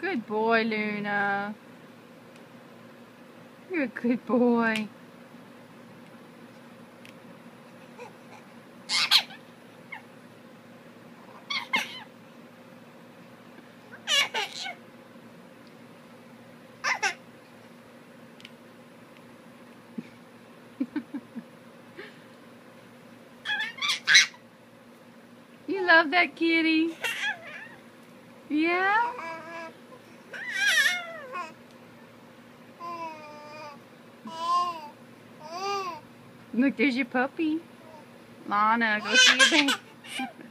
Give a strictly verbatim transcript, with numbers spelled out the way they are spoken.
Good boy, Luna. You're a good boy. You love that kitty? Yeah? Look, there's your puppy. Lana, go see your baby.